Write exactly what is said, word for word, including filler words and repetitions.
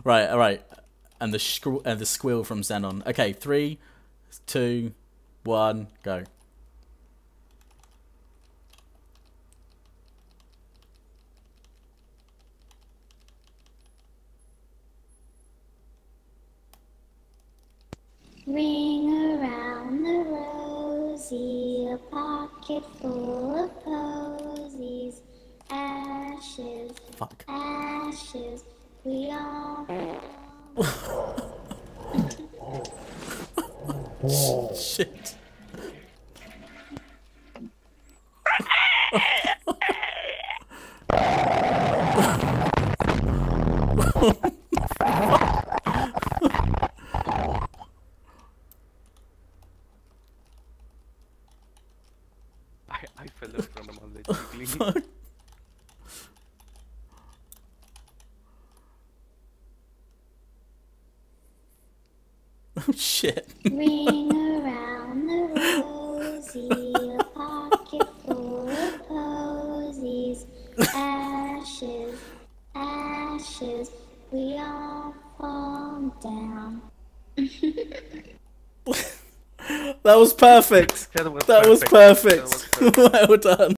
Right, all right. And the squ and the squeal from Xenon. Okay, three, two, one, go. Ring around the rosy, a pocket full of posies. Ashes, Fuck. ashes, we all Shit. I, I fell off from him already. Fuck. Oh shit. ring around the rosy, a pocket full of posies. Ashes, ashes, we all fall down. That was perfect. That was That was perfect. perfect. That was perfect. Well done.